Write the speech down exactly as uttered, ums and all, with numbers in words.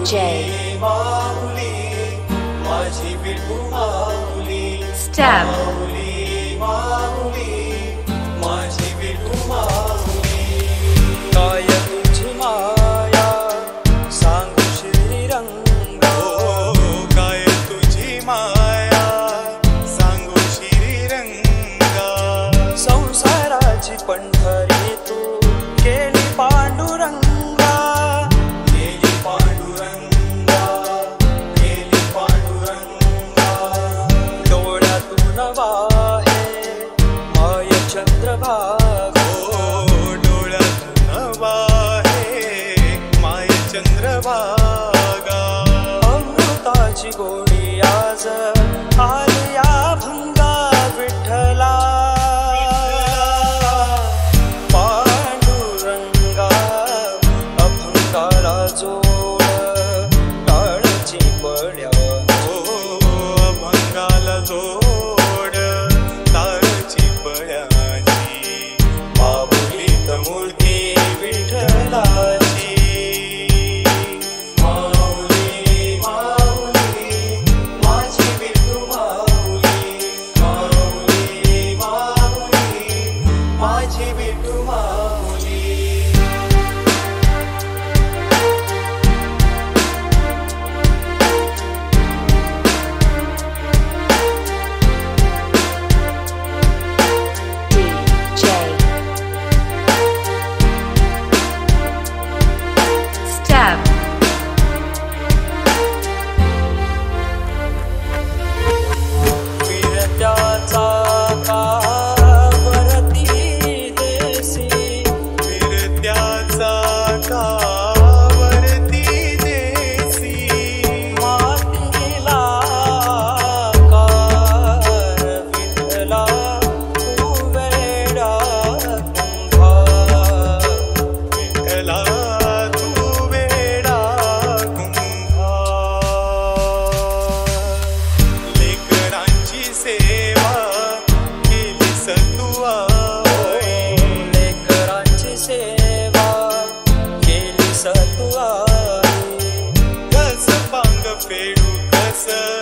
Step. काय तुझी माया सांगू श्रीरंगा, काय तुझी माया सांगू श्रीरंगा, संसाराची पंढरी तू केली पांडुरंगा, केली पांडुरंगा, केली पांडुरंगा, डोळ्यातून वाहे माय चंद्रभागा, चंद्रभागा, अमृताची गोडी आज आली या भंगा विठ्ठला, पांडुरंगा अभंगाला जोड टाळची पड्या, अभंगाला जोड टाळची पड्याची, माऊलीत मूर्ती विठ्ठलाची, सतुआ कस पांग फेडू कस